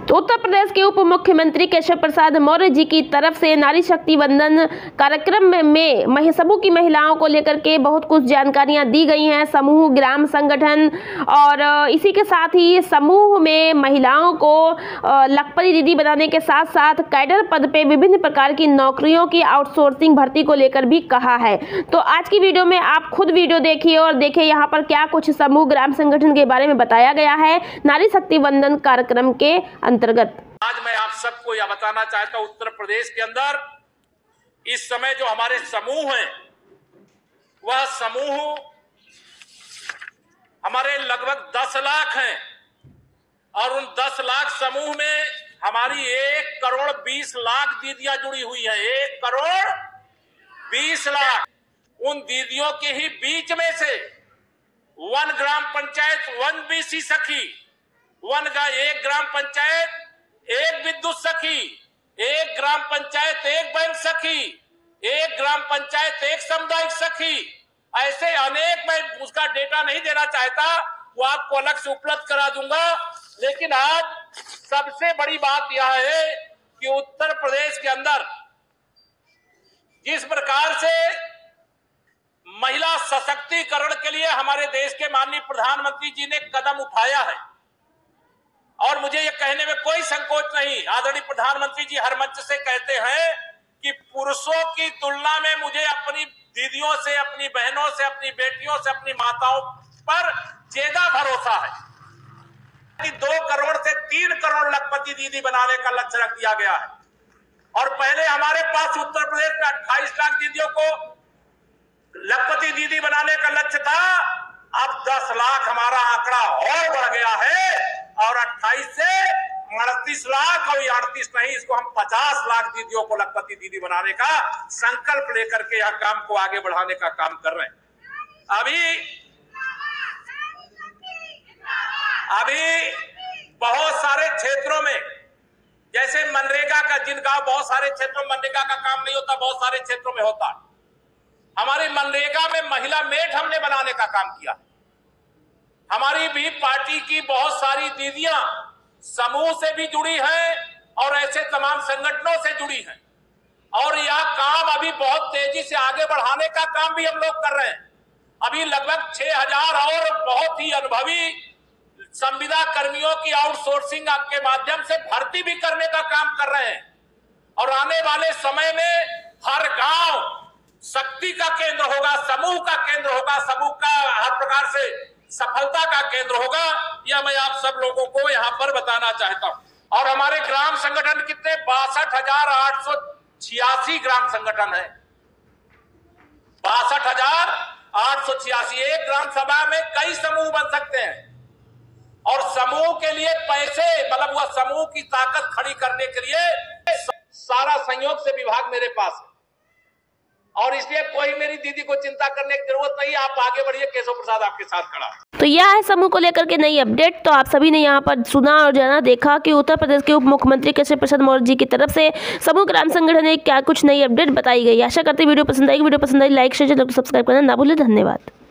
तो उत्तर प्रदेश के उप मुख्यमंत्री केशव प्रसाद मौर्य जी की तरफ से नारी शक्ति वंदन कार्यक्रम में समूह की महिलाओं को लेकर के बहुत कुछ जानकारियां दी गई हैं। समूह, ग्राम संगठन और इसी के साथ ही समूह में महिलाओं को लखपति दीदी बनाने के साथ साथ कैडर पद पे विभिन्न प्रकार की नौकरियों की आउटसोर्सिंग भर्ती को लेकर भी कहा है। तो आज की वीडियो में आप खुद वीडियो देखिए और देखिए यहाँ पर क्या कुछ समूह, ग्राम संगठन के बारे में बताया गया है नारी शक्ति वंदन कार्यक्रम के अंतर्गत। आज मैं आप सबको यह बताना चाहता हूं, उत्तर प्रदेश के अंदर इस समय जो हमारे समूह हैं, वह समूह हमारे लगभग 10 लाख हैं और उन 10 लाख समूह में हमारी 1 करोड़ 20 लाख दीदियां जुड़ी हुई हैं। 1 करोड़ 20 लाख उन दीदियों के ही बीच में से 1 ग्राम पंचायत 1 बीसी सखी, 1 ग्राम पंचायत 1 विद्युत सखी, 1 ग्राम पंचायत 1 बैंक सखी, 1 ग्राम पंचायत 1 सामुदायिक सखी, ऐसे अनेक, मैं उसका डेटा नहीं देना चाहता, वो आपको अलग से उपलब्ध करा दूंगा। लेकिन आज सबसे बड़ी बात यह है कि उत्तर प्रदेश के अंदर जिस प्रकार से महिला सशक्तिकरण के लिए हमारे देश के माननीय प्रधानमंत्री जी ने कदम उठाया है, और मुझे ये कहने में कोई संकोच नहीं, आदरणीय प्रधानमंत्री जी हर मंच से कहते हैं कि पुरुषों की तुलना में मुझे अपनी दीदियों से, अपनी बहनों से, अपनी बेटियों से, अपनी माताओं पर ज्यादा भरोसा है कि 2 करोड़ से 3 करोड़ लखपति दीदी बनाने का लक्ष्य रख दिया गया है। और पहले हमारे पास उत्तर प्रदेश में 28 लाख दीदियों को लखपति दीदी बनाने का लक्ष्य था। अब 10 लाख हमारा आंकड़ा और बढ़ गया है और 28 से 38 लाख, और 38 नहीं, इसको हम 50 लाख दीदियों को लखपति दीदी बनाने का संकल्प लेकर के यह काम को आगे बढ़ाने का काम कर रहे हैं। अभी बहुत सारे क्षेत्रों में, जैसे मनरेगा का, जिन गांव बहुत सारे क्षेत्रों में मनरेगा का काम नहीं होता, बहुत सारे क्षेत्रों में होता, हमारी मनरेगा में महिला मेट हमने बनाने का काम किया। हमारी भी पार्टी की बहुत सारी दीदियां समूह से भी जुड़ी हैं और ऐसे तमाम संगठनों से जुड़ी हैं, और यह काम अभी बहुत तेजी से आगे बढ़ाने का काम भी हम लोग कर रहे हैं। अभी लगभग 6000 और बहुत ही अनुभवी संविदा कर्मियों की आउटसोर्सिंग के माध्यम से भर्ती भी करने का काम कर रहे हैं, और आने वाले समय में हर गांव शक्ति का केंद्र होगा, समूह का केंद्र होगा, समूह का हर प्रकार से सफलता का केंद्र होगा। यह मैं आप सब लोगों को यहाँ पर बताना चाहता हूं। और हमारे ग्राम संगठन कितने, 62,886 ग्राम संगठन है। 62,886। एक ग्राम सभा में कई समूह बन सकते हैं, और समूह के लिए पैसे, मतलब वह समूह की ताकत खड़ी करने के लिए सारा संयोग से विभाग मेरे पास है, और इसलिए कोई मेरी दीदी को चिंता करने की जरूरत नहीं। आप आगे बढ़िए, केशव प्रसाद आपके साथ खड़ा है। तो यह है समूह को लेकर के नई अपडेट। तो आप सभी ने यहाँ पर सुना और जाना, देखा कि उत्तर प्रदेश के उप मुख्यमंत्री केशव प्रसाद मौर्य जी की तरफ से समूह ग्राम संगठन ने क्या कुछ नई अपडेट बताई गई। आशा करते वीडियो पसंद आएगी। वीडियो पसंद आई लाइक शेयर, चैनल को सब्सक्राइब करना ना भूलें। धन्यवाद।